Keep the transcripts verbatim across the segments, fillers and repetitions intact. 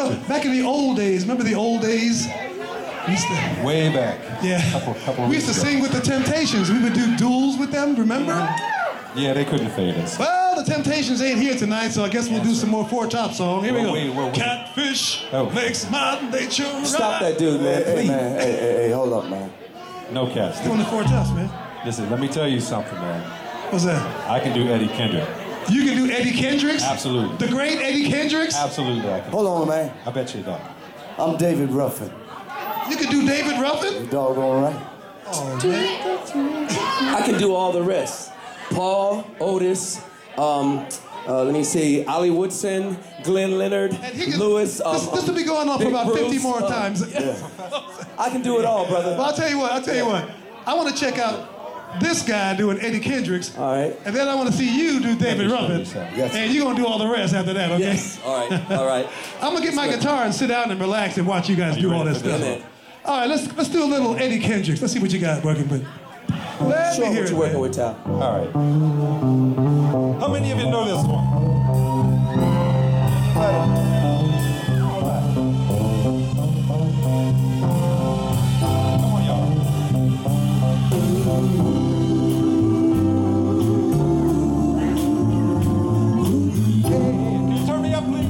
know, back in the old days, remember the old days? We used to, Way back. yeah. Couple, couple we used to ago. sing with the Temptations. We would do duels with them, remember? Yeah, they couldn't fade us. Well, the Temptations ain't here tonight, so I guess we'll do some more Four Top song. Here we Well, go. wait, well, wait. Catfish Oh. makes my nature Stop right. that dude, man. Hey, Please. man, hey, hey, hey, hold up, man. No cats. Doing the Four Tops, man. Listen, let me tell you something, man. What's that? I can do Eddie Kendrick. You can do Eddie Kendricks? Absolutely. The great Eddie Kendricks? Absolutely, I can. Hold on, man. I bet you don't. I'm David Ruffin. You can do David Ruffin? You doggone right. Oh, man. I can do all the rest. Paul, Otis, um, uh, let me see, Ollie Woodson, Glenn Leonard, And he can- Lewis. Um, this, this will be going on for Big about fifty Bruce, more uh, times. I can do it all, brother. Well, I'll tell you what, I'll tell you what. I want to check out this guy doing Eddie Kendricks. All right. And then I want to see you do David Ruffin. Yes. And you're going to do all the rest after that, okay? Yes. All right. All right. I'm going to get my guitar and sit down and relax and watch you guys you do all ready this for stuff. this? All right, let's let's do a little Eddie Kendricks. Let's see what you got working with. Let Show me me hear what it, you're working man. with, Tal. All right. How many of you know this one? Come on, y'all. Can you turn me up, please?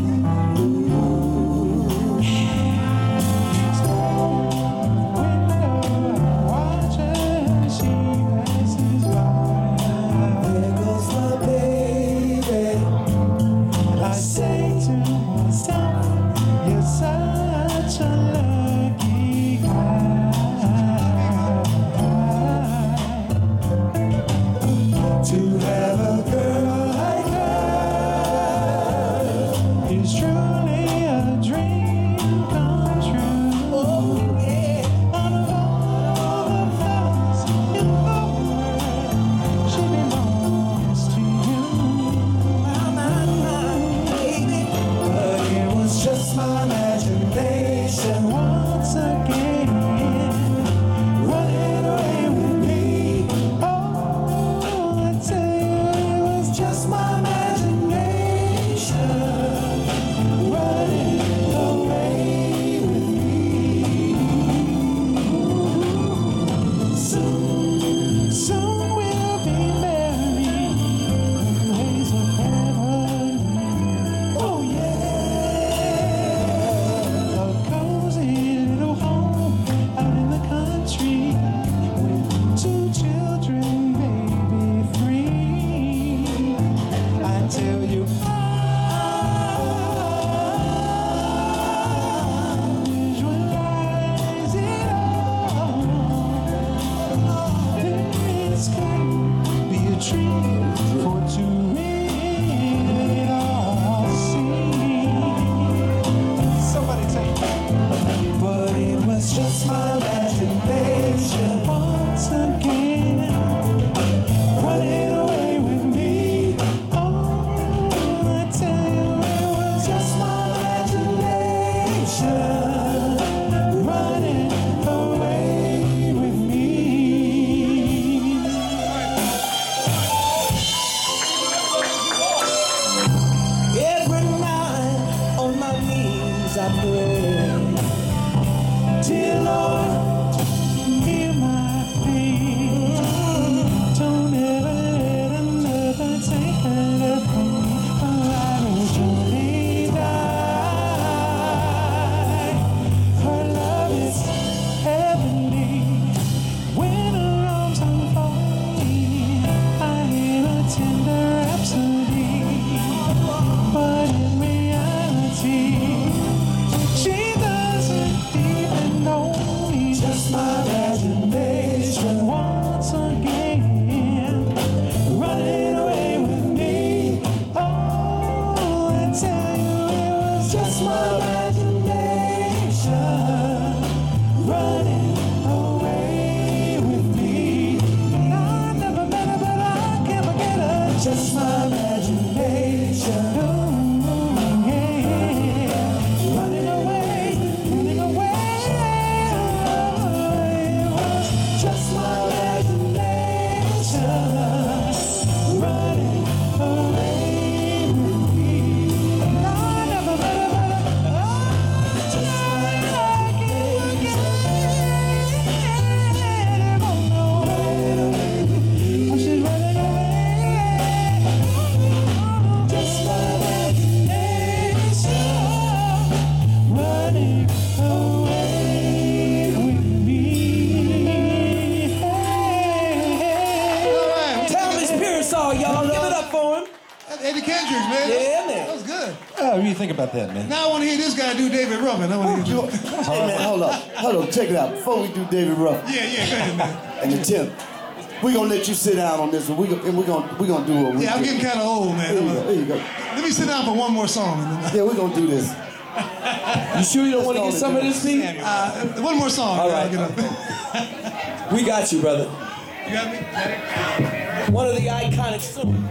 Eddie Kendricks, man. Yeah, man. That was good. Oh, what do you think about that, man? Now I want to hear this guy do David Ruffin. I want to hear you. Hey, man, hold up. Hold up, check it out. Before we do David Ruffin Yeah, yeah, go ahead, man. and the Tim, we're going to let you sit down on this one. We go, and we're going we gonna do what we Yeah, I'm do. getting kind of old, man. There you I'm go, a- there you go. Let me sit down for one more song. And then, Yeah, we're going to do this. You sure you don't want to go get on some of and this, Pete? uh, one more song. All and right. then I'll get up. We got you, brother. You got me? One of the iconic songs.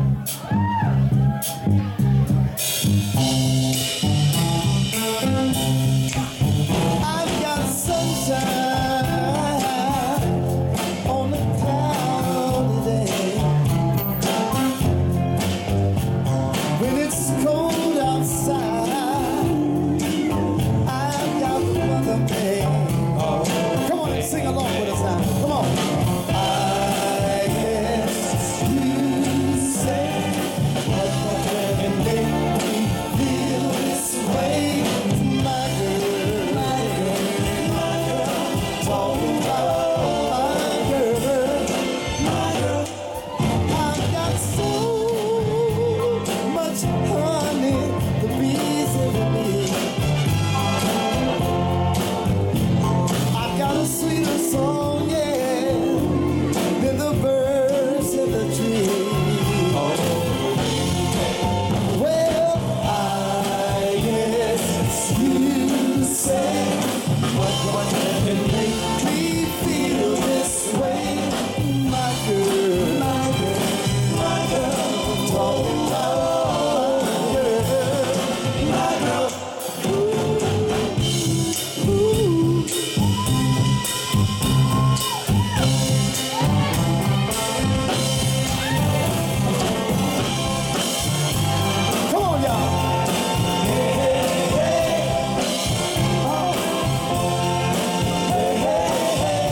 I've got sunshine on a cloudy day. When it's cold outside, I've got the weather made. Come on and sing along with us now. Come on. I guess you say what can make me feel this way, my girl, my girl, my girl. Talking about my girl, my girl. I've got so much honey, the bees in me. I've got a sweeter song, yeah, than the birds in the tree. Well, I guess you say what what can make me feel this way, my girl, my girl, my girl. Talking about my girl, my girl. Ooh, ooh. Come on, y'all. Hey, hey, hey. Oh. Hey, hey,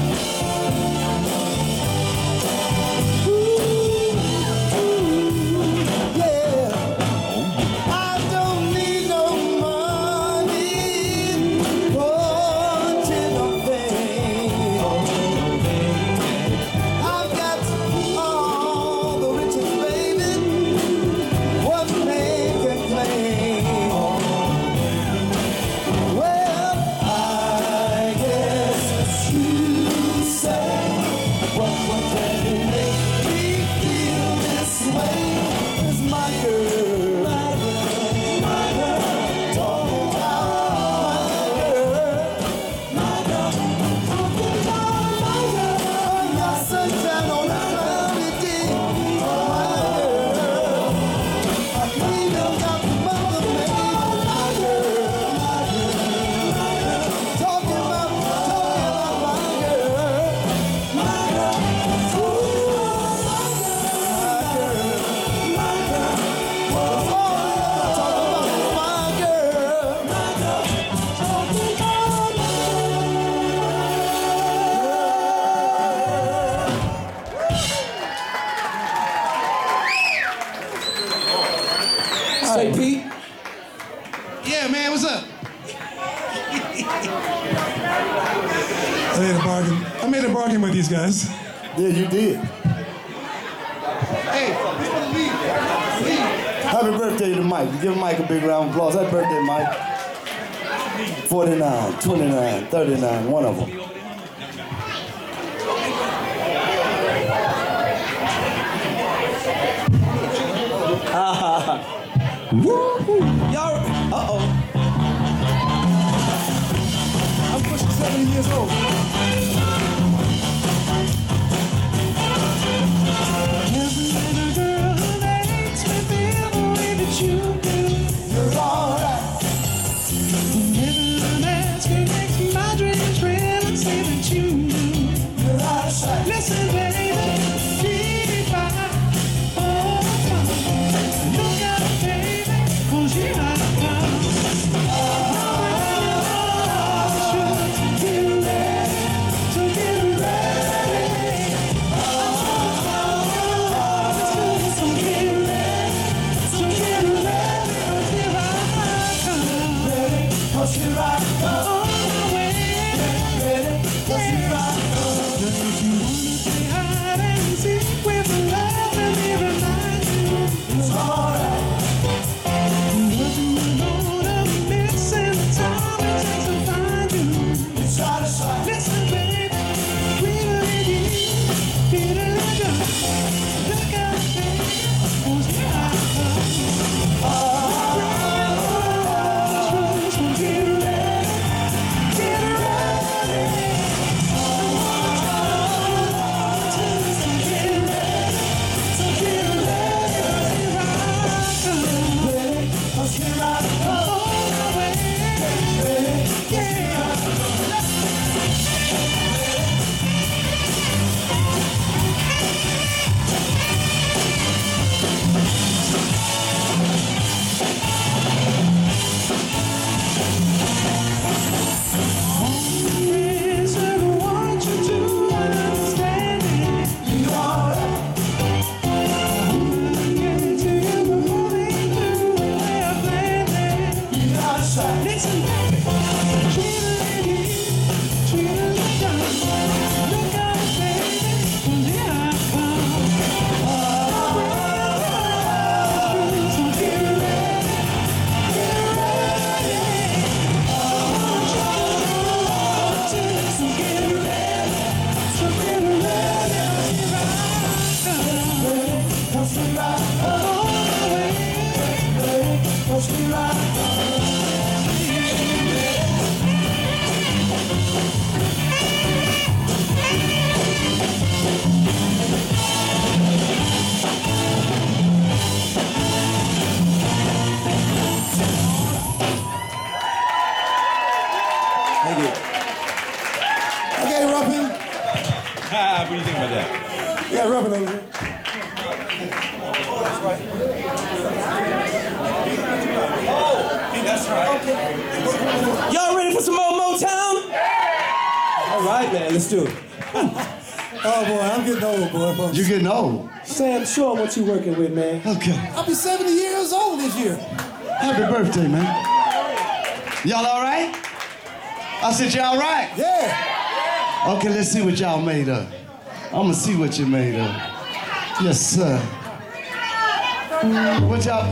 hey. Ooh, ooh, yeah. I don't need no money for nothing. I've got all the riches, baby. What man can claim? Well, I guess you say what what can make me feel this way is my girl, my girl, my girl. Talking about my girl, my girl. Talking about my girl. I got sunshine on a cloudy day, my girl. I even got the mother made, my girl, my girl, my girl. Talking about, talking about my girl, my girl. Ooh, my girl, my girl. Oh, talking about my girl, my girl. Talking about my Say, Pete. Yeah, man, what's up? I made a bargain. I made a bargain with these guys. Yeah, you did. Hey, people leave. Leave. Happy birthday to Mike. Give Mike a big round of applause. Happy birthday, Mike. forty-nine, twenty-nine, thirty-nine, one of them. Y'all, uh-oh. I'm pushing seventy years old. You're all right. You're out of sight. Listen, baby, keep it by. Oh, look out, baby, 'cause you're not around. Oh, get ready, so get ready. Oh, so get ready, so get ready, 'cause here I come. Ready, 'cause here I come. On my way. Ready, 'cause here I come. If you wanna play hide and seek with love and me remind you, It's all Listen, baby. Treat a lady, treat her like diamond. Look out, baby, 'cause here I come. So get ready, get ready. So get ready, so get ready. Watch me ride, All the way. watch me ride. Thank you. Okay, Ruffin. Ah, what do you think about that? Yeah, Ruffin over here. Y'all ready for some more Motown? All right, man, let's do it. Oh boy, I'm getting old, boy. folks. You're getting old. Sam, show 'em what you working with, man. Okay. I'll be seventy years old this year. Happy birthday, man. Y'all all right? I said, y'all all right? Yeah. Okay, let's see what y'all made of. I'm gonna see what you made of. Yes, sir. What y'all?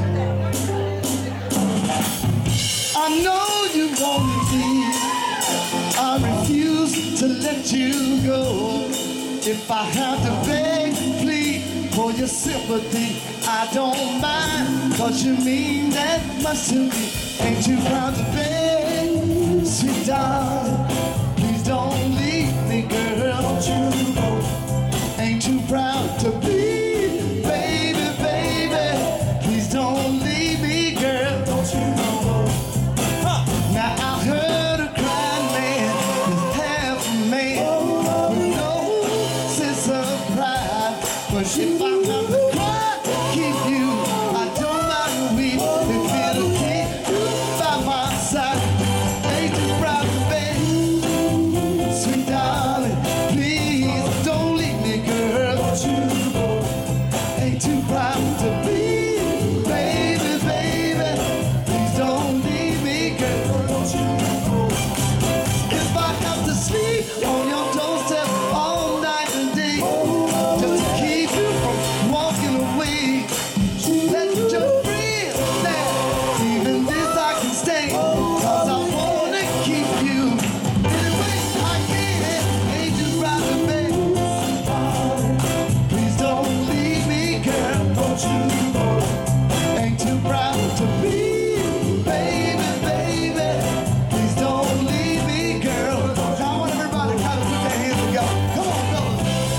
I know you want me. I refuse to let you go. If I have to beg, plead for your sympathy, I don't mind. Cause you mean that much to me. Ain't too proud to beg, sweet darling. Please don't leave me, girl. Don't you go. Ain't too proud to be, baby, baby. Please don't leave me, girl. Don't you go. Now I heard a crying man is half a man with no sense of pride. But if I have to cry, keep you, I don't mind weep if it'll keep you by my side. Ain't too proud to beg, sweet darling, please don't leave me, girl. Don't you go. Ain't too proud to be, baby, baby. Please don't leave me, girl. Don't you go. If I have to sleep on your doorstep all night and day, just to keep you from walking away, let your friends say, even this I can stay, cause I wanna keep you. Anyway, I can, ain't too proud to beg. Please don't leave me, girl. Don't you go. Ain't too proud to be, baby, baby. Please don't leave me, girl. Now I want everybody to kind of put their hands together. Come on, fellas.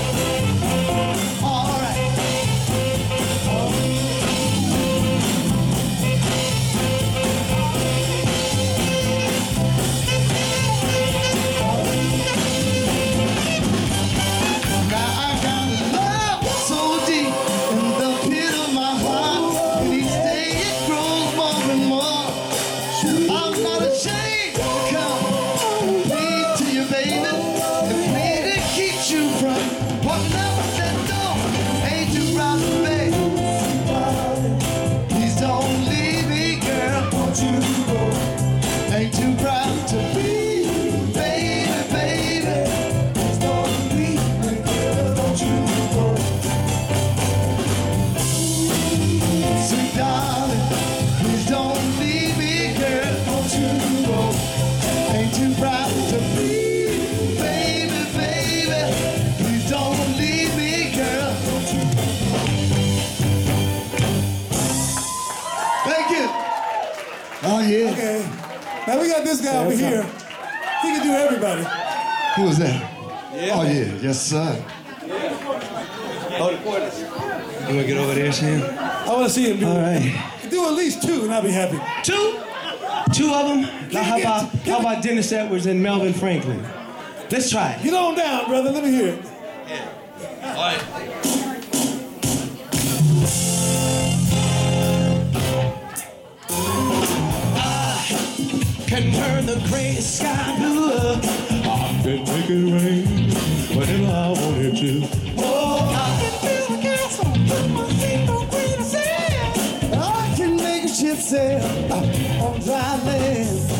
All right. Now I got love so deep in the pit of my heart, and each day it grows more and more. I'm not ashamed to come plead to you, baby, and plead to keep you from walking out that door. Ain't too proud to beg. Please don't leave me, girl. Don't you go. Ain't too proud to be, baby, baby. Please don't leave me, girl. Don't you go. Sweet darling, please don't leave me, girl. Don't you go. Ain't too proud to be, baby, baby. Please don't leave me, girl. Don't you go. Thank you. Oh yeah. Okay. Now we got this guy over here. He can do everybody. Who was that? Yeah. Oh yeah. Yes, sir. Hold it for us. You wanna get over there, Sam? I want to see him do All right. do at least two, and I'll be happy. Two? Two of them? Now how get- about how about Dennis Edwards and Melvin Franklin? Let's try it. Get on down, brother. Let me hear it. All right. Can turn the gray sky blue. I can make it rain whenever I wanted to. Oh, I can build a castle, put my feet on green sand. I can make a ship sail on dry land.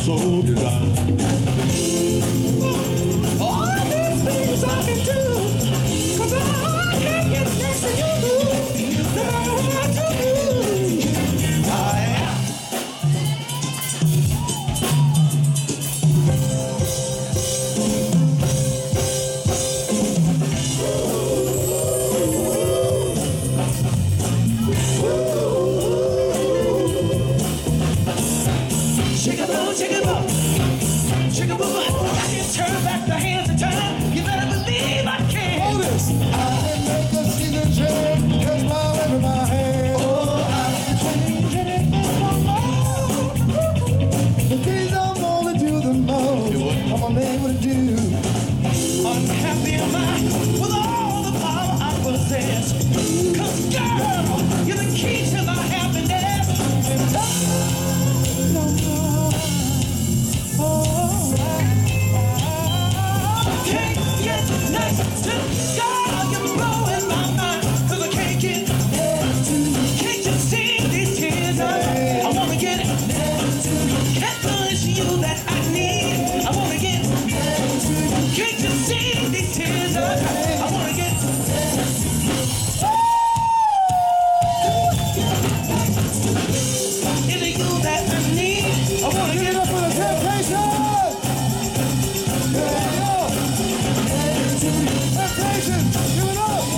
so divine. All these things I can do, 'cause I can't get next to you. That I want to do. I am. Shake a boo, shake a boo, shake a boo. I can turn back the hands of time. You better believe I can. Hold this. I can make a season change, cause my in my hand. Oh, I can change it. The things I'm gonna do the most, I'm unable to do. Unhappy am I with all the power I possess. 'Cause girl, you're the key to my happiness. And I don't know. Oh, I can't get next to God. You're blowing my mind. 'Cause I can't get next to you. Can't you see these tears? I, I wanna get next to you. Can't push you that I need. I wanna get next to you. Can't you see these tears? I, I wanna get next to you. Is it you that I need? I wanna Give get it up for the Temptation! There you go! Temptation! Give it up!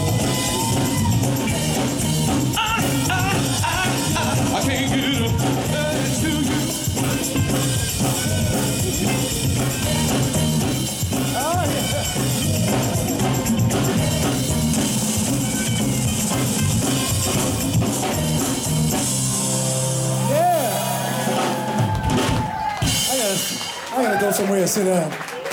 I, I, I, I. I can't get it up next to you. Oh, yeah. Yeah. I gotta, I gotta go somewhere and sit down.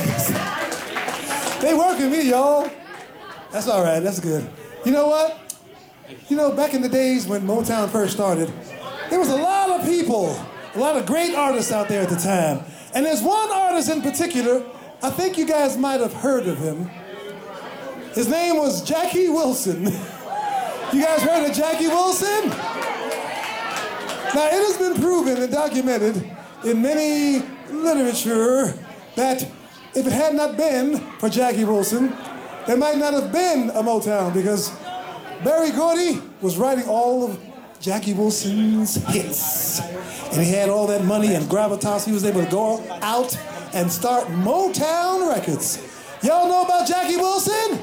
They working me, y'all. That's all right. That's good. You know what? You know, back in the days when Motown first started, there was a lot of people, a lot of great artists out there at the time. And there's one artist in particular, I think you guys might have heard of him. His name was Jackie Wilson. You guys heard of Jackie Wilson? Now, it has been proven and documented in many literature that if it had not been for Jackie Wilson, there might not have been a Motown, because Barry Gordy was writing all of Jackie Wilson's hits. And he had all that money and gravitas. He was able to go out and start Motown Records. Y'all know about Jackie Wilson?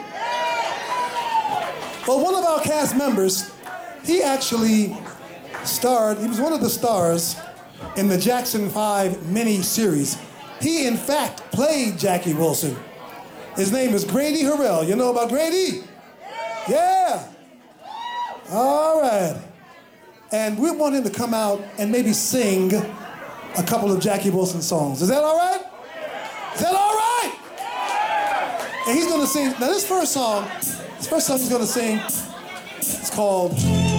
Well, one of our cast members, he actually starred, he was one of the stars in the Jackson five mini-series. He, in fact, played Jackie Wilson. His name is Grady Harrell. You know about Grady? Yeah. All right. And we want him to come out and maybe sing a couple of Jackie Wilson songs. Is that all right? Is that all right? And he's going to sing. Now, this first song, this first song he's going to sing, it's called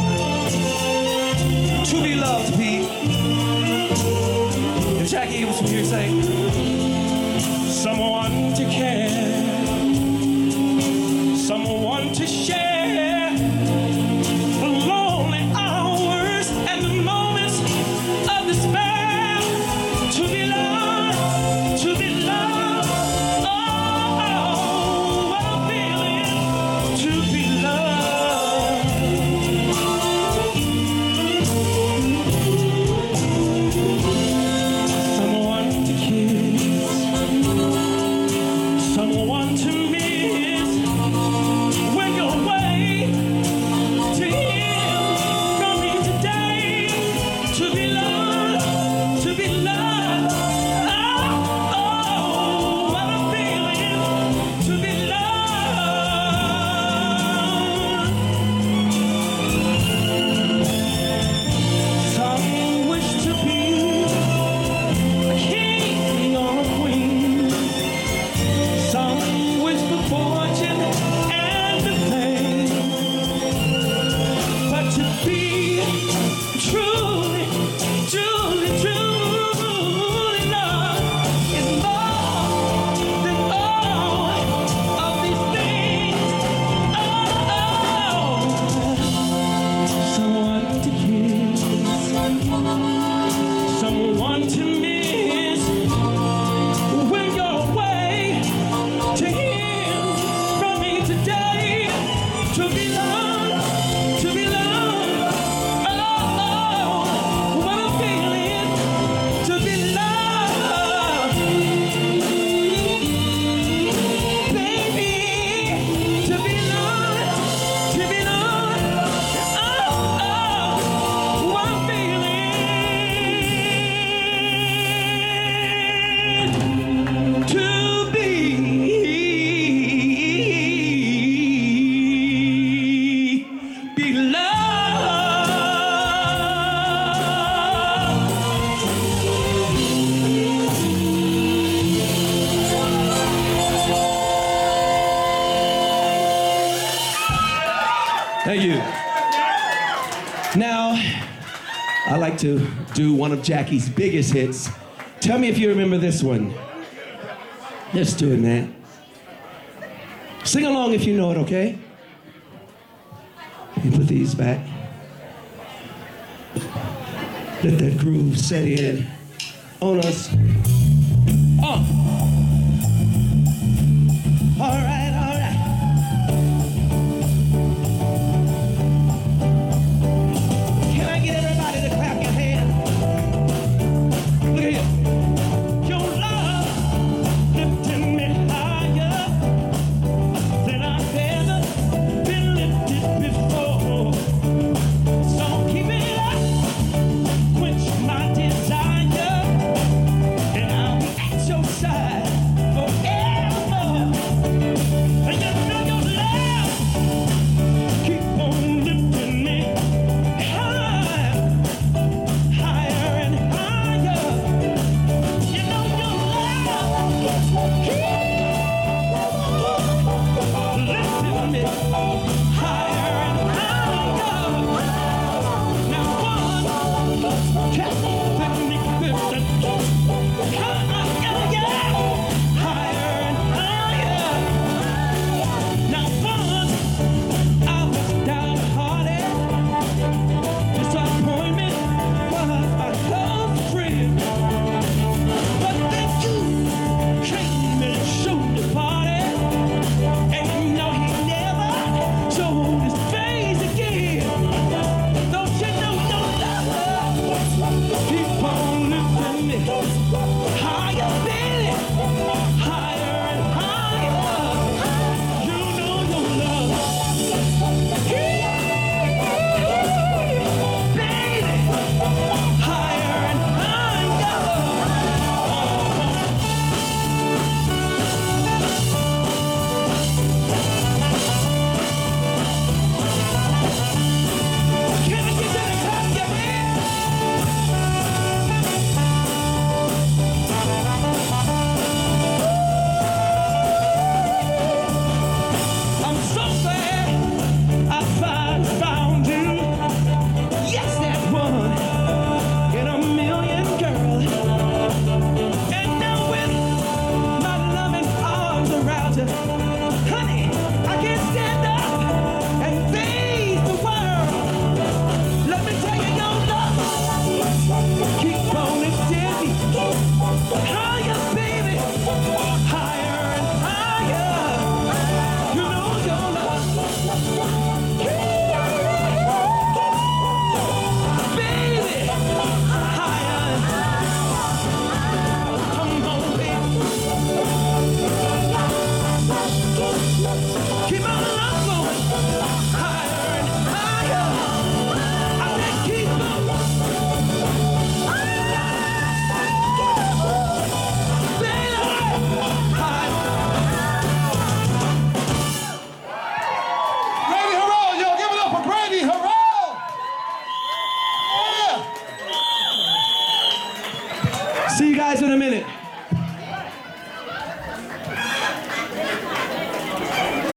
To Be Loved, Pete. If Jackie was from here, say, someone to care, someone to share the lonely hours and the moments of despair. To be loved, to be loved. Oh, what a feeling to be loved. Someone to kiss, someone I like to do one of Jackie's biggest hits. Tell me if you remember this one. Let's do it, man. Sing along if you know it, okay? You put these back. Let that groove set in on us. Oh. All right, all right. Can I get everybody to clap your hands? Look at here. Your love lifting me higher than I've ever been lifted before. So keep it up, quench my desire, and I'll be at your side forever. And you know your love keep on lifting me higher, higher and higher. You know your love keep